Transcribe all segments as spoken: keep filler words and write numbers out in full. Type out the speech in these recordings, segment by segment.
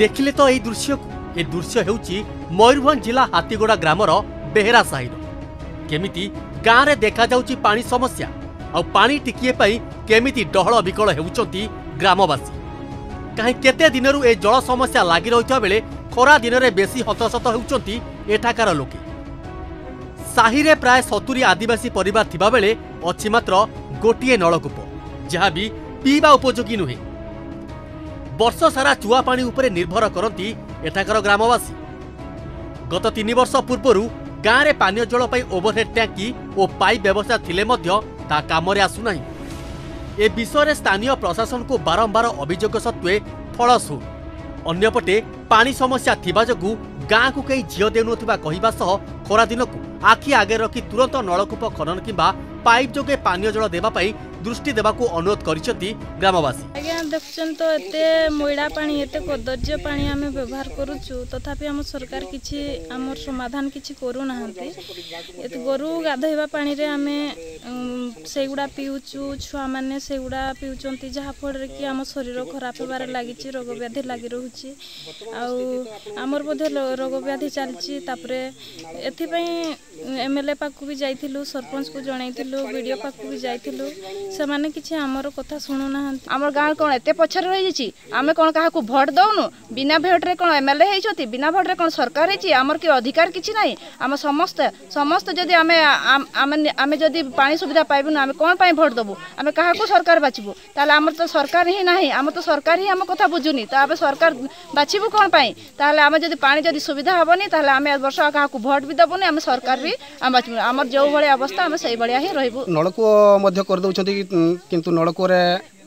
देखिले तो यही दृश्य को ए दृश्य हेउची मयूरभंज जिला हातीगोड़ा ग्रामर बेहेरा साहिर केमिति गाँव में देखा जाउची पानी समस्या आ पानी टिकिए पाई केमिति डहल विकल हेउचंती ग्रामवासी कहीं केते दिनरू ए जल समस्या लागी रहिता बेले खरा दिन में बेसी हतसत हेउचंती एठाकार लोके साहिरे प्राय सत्तरी आदिवासी परिवार थिबा बेले अछि मात्र गोटिए नलकूप जहाँ भी पीवा उपयोगी नुहे वर्ष सारा चुआ पानी उपरे निर्भर करती एठाकर ग्रामवासी गत तीन वर्ष पूर्व गाँव में पानीय जल पाई ओवरहेड टैंकी और पाइप व्यवस्था थिले मध्य ता कामरे आसुना ए विषय स्थानीय प्रशासन को बारंबार अभियोग सत्वे फलसु अन्यपटे पानी समस्या थिबा जगु गाँ को कई झील देउनुथिबा कहिबा सह खरा दिन को आखि आगे रखी तुरंत नलकूप खनन किंबा पाइप जोगे पानीय जल देबा पाई दृष्टि देबाकू अनुरोध करिसेंती ग्रामवासी। आज्ञा देखछन तो एते मोइडा पानी एते कदर्य पानी आमे व्यवहार करूछु तथापि हम सरकार किछि हमर समाधान किछि करू नाहंती एते गरु गाधैबा पानी रे आमे सेगुडा पिउछु छुआ माने सेगुडा पिउचंती जहा फड़ रे कि हम शरीर खराब होबार लागिछि रोग व्याधि लागि रहउछि आ हमर मध्ये रोग व्याधि चलछि तापरे एथि पई एमएलए पाकू भी जाइथिलु सरपंच को जणाइथिलु वीडियो पाकू भी जाइथिलु से माने किछि हमर कथा सुनु ना हमर गांव कोन एते पछर रहि छि आमे कोन काहा को वोट दउनु बिना वोट रे कोन एमएलए हेइ छथि बिना वोट रे कोन सरकार हेइ छि हमर के अधिकार किछि नै हम समस्त समस्त जदी आमे आमे आमे जदी पानी सुविधा पाइबु ना आमे कोन पाई वोट दबु आमे काहा को सरकार बाछिबु ताले हमर तो सरकार ही नाही हम तो सरकार ही हम कथा बुझुनी त आबे सरकार बाछिबु कोन पाई ताले आमे जदी पानी जदी सुविधा हबनी ताले आमे वर्ष काहा को वोट भी दबुनी आमे सरकार भी आम बाछिबु हमर जो भले अवस्था आमे सही भलिया ही रहबु नलको मध्य कर दउछथि किंतु नलको रे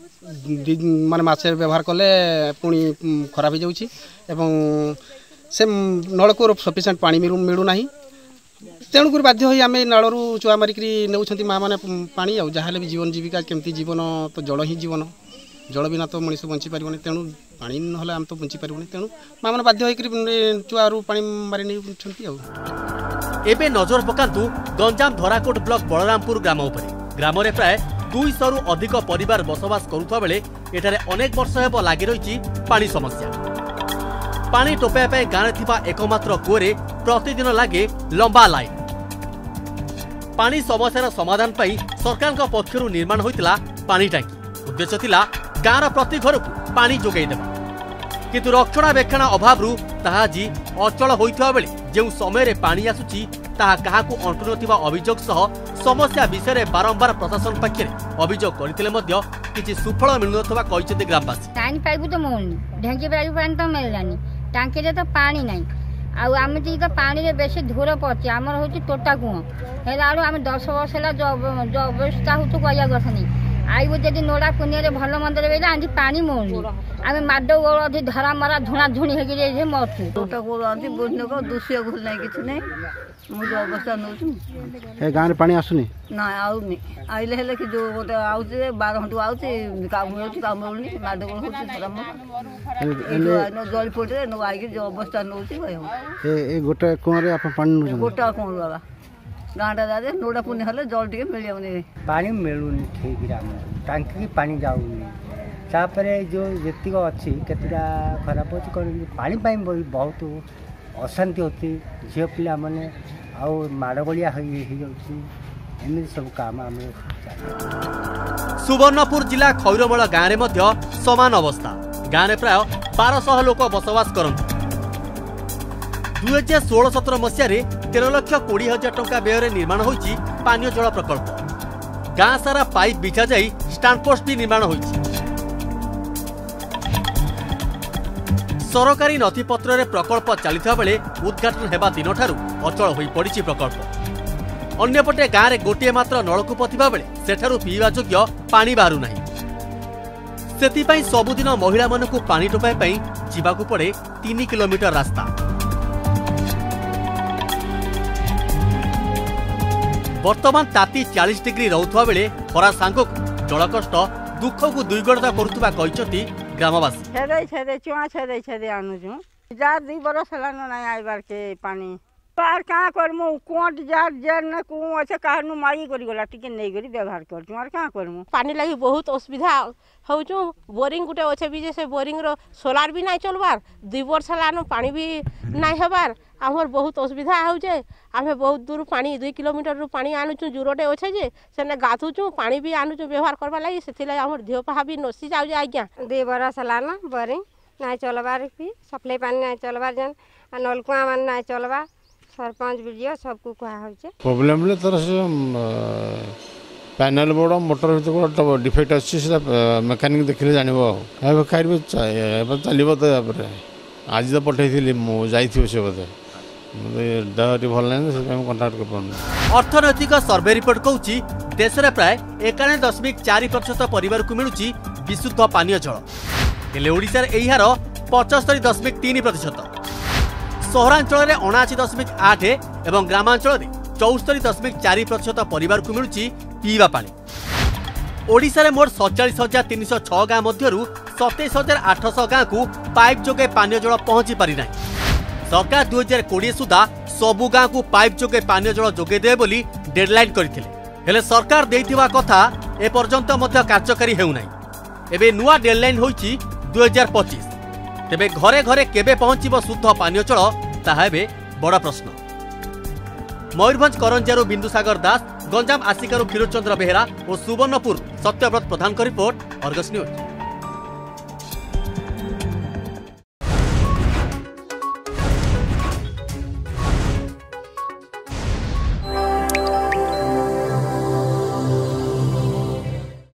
माने मासे व्यवहार कले पुणी खराब हो जाउछि एवं से नलको सफिशिएंट पानी मिलू नाही तेणुक बाध्य होई आमे नालरू चुआ मारिकरी नेउछथि मा माने पानी आ जहाले भी जीवन जीविका केमती जीवन तो जल ही जीवन जल बिना तो मनीष बंची पारिबनी तेणु पानी नहले आम तो बंची पारिबनी तेणु मा माने बाध्य होई चुआरू पानी मारि नेउछथि आ एबे नजर पकांतु गंजाम धराकोट ब्लॉक बलरामपुर ग्राम उपरे ग्राम रे प्राय दुई सौ अधिक परिवार बसवास करुवा बेले एठारे अनेक वर्ष हेब लागि रहिछि पानी समस्या पानी टोपाया पे गाँव थिबा एकमात्र कूरे प्रतिदिन लागे लंबा लाइन पानी समस्यार समाधान पाई सरकार पक्षरु निर्माण होइतिला पानी टांकी उद्देश्य थिला गाँव प्रति घर को पानी जोगाई देबा किंतु रक्षणाबेक्षण अभाव ताहा जी अचल होइथिबा बेले जेउ समय रे पानी आसुची ताहा काहाकू अंटु नथिबा अभियोग सह समस्या विषय बारंबार प्रशासन पाखे अभियोग करथिले मध्य किछि सुफल मिलुनथबा कहिसेते ग्रामवासी पानी पाइबु तो मोलनी ढेंकी पाइबु पानी तो मिललानी टांकी रे तो पानी नाही आ आमे जी तो पानी रे बेसी धूर पड़छि हमर होछि टोटा कुआ हेला आमे दस वर्ष ला जो अवस्था होतु कया गथनी आइबो जदि नोडा पुनिया रे भलो मंदर बेला आंधी पानी मोलनी आमे माडो गोल अधि धरा मरा धुणा धुणी हेगी रे जे मरछु टोटा गोल अधि बुझने को दूसरे गोल नाही किछ नै मु जो अवस्था नउछु ए गाँव रे पानी आसुनी ना आउनी आइले हेले कि जो गोटे आउचे बारह घंटा आउचे काम होछि काम होलनी माडो गोल होछि धरा मरा नो जल पोटे नो आइ जो अवस्था नउछि भयो ए ए गोटे कोन रे अपन पानी नउछु गोटा कोन वाला गाँटा जादे नोडा पुण्य हेले जल टिके मिलियौनी पानी मिलुनी ठीक राम टांकी की पानी जाउनी तापरे जो जेतिक अछि केतरा खराब अछि कोन पानी पाई बहुत अशांति होती झियो पिला माने आ माड़गलिया होई ही जाउछि एमि सब काम आमे सुवर्णपुर जिला खैरमळ गाँव रे मध्य समान अवस्था गाँव रे प्राय बारह सौ लोक बसवास करନ୍ତି दुई हजार षोल सतर मसीह तेरह लक्ष कोड़ी हजार टंका व्यय निर्माण होइछि पानीय जल प्रकल्प गाँ सारा पाइप बिछा जाई स्टैंडपोस्ट भी निर्माण होइछि सरकारी नथिपत्र प्रकल्प चलता बेले उद्घाटन हेबा दिन ठारू अचल होई पड़िछि प्रकल्प अन्यपटे गाँव में गोटे मात्र नलकूप थिबा बेले सेठारू पीवा योग्य पानी बाहरु नाही सेतिपई सबुदिन महिला मानकु पानी टोपाय पई जिबाकू पड़े तीन किलोमीटर रास्ता वर्तमान ताती चालीस डिग्री रहुवा बेले खरा सांगक जलकष्ट दुख को दुईगणता करुवा कहते ग्रामवासी छेदे छेदे चुआ छेदे छेदे आनुछु जार दी बरस लानो नाही आइबार के पानी पार क्या करमु कोट जार जेन को अच्छे कहनु माई करी गला टिके नै करी व्यवहार करछु और क्या करमु पानी लगी बहुत असुविधा होचु बोरिंग गुटे अच्छे भी से बोरिंग रो सोलार भी नहीं चलबार दुई वर्ष लानो पानी भी नहीं हबार आमर बहुत असुविधा होचे आमे बहुत दूर पानी दुई किलोमीटर रो पानी आनुचु जुरोटे अच्छे जे सेने गाथुचु पानी भी आनुचु व्यवहार करबा लगी सेथिले आमर देह पहा भी नसी जाउ जे आज्ञा दुई बरस लाना बोरिंग नहीं चलबार भी सप्लाई पानी नहीं चलबार जन नलकुआ मान नहीं चलबा सरपंच वीडियो सबको कहा होचे प्रॉब्लम ले तरह से पैनल बोर्ड मोटर भीतर डिफेक्ट अच्छी मेकानिक देखिले जानबो ए खाइबो चलिबो तो आज तो पठेइथिली मु जाइथिबो से बोधे डहरी भल नहीं से कंटाक्ट कर अर्थनैतिक सर्वे रिपोर्ट कहूची देश में प्राय एकानवे दशमिक चार प्रतिशत परिवार को मिलूची विशुद्ध पानीय जल हेले ओडिशा रे एही हार पचहत्तर दशमिक तीन प्रतिशत सहरांचल में अणाशी दशमिक आठ एवं ग्रामांचल में चौस्तरी दशमिक चार प्रतिशत परिवार को मिलूची पीवा पानी ओडिशा रे मोट सैंतालीस हजार तीन सौ छह गाँ मध्यरु सतैश हजार आठश गाँ को पाइप जोगे पानीय जल पहुंची पारि नाही सरकार दुई हजार कोड़े सुधा सबु गाँ को पाइप जोगे पानीय जल जोगे देवे बोली डेडलाइन करथिले हेले सरकार देइथिबा कथा ए पर्यंत मध्य कार्यकारी हेउ नाही एबे नुआ डेडलाइन होईची दुई हजार पच्चीस तेबे घरे घरे केबे पहुंचीबो शुद्ध पानीय जल ताहा एबे बड़ प्रश्न। मयूरभंज करंजारू बिंदुसागर दास, गंजाम आसिकारू क्षीरचंद्र बेहेरा और सुवर्णपुर सत्यव्रत प्रधान का रिपोर्ट, अर्गस न्यूज।